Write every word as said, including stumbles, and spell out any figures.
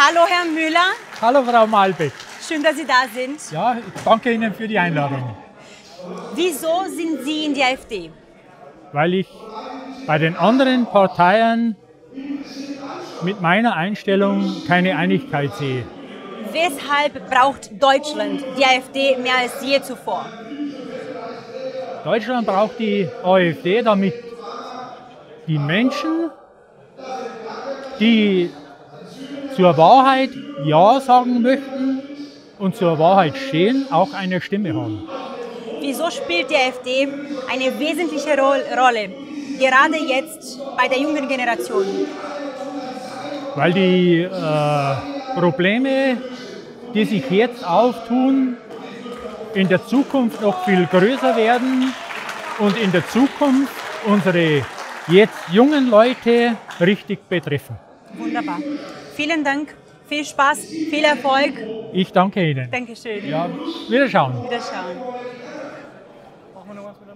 Hallo Herr Müller. Hallo Frau Malbeck. Schön, dass Sie da sind. Ja, ich danke Ihnen für die Einladung. Wieso sind Sie in die AfD? Weil ich bei den anderen Parteien mit meiner Einstellung keine Einigkeit sehe. Weshalb braucht Deutschland die AfD mehr als je zuvor? Deutschland braucht die AfD, damit die Menschen, die zur Wahrheit Ja sagen möchten und zur Wahrheit stehen, auch eine Stimme haben. Wieso spielt die AfD eine wesentliche Ro Rolle, gerade jetzt bei der jungen Generation? Weil die äh, Probleme, die sich jetzt auftun, in der Zukunft noch viel größer werden und in der Zukunft unsere jetzt jungen Leute richtig betreffen. Wunderbar. Vielen Dank, viel Spaß, viel Erfolg. Ich danke Ihnen. Dankeschön. Ja, wiederschauen. Wiederschauen.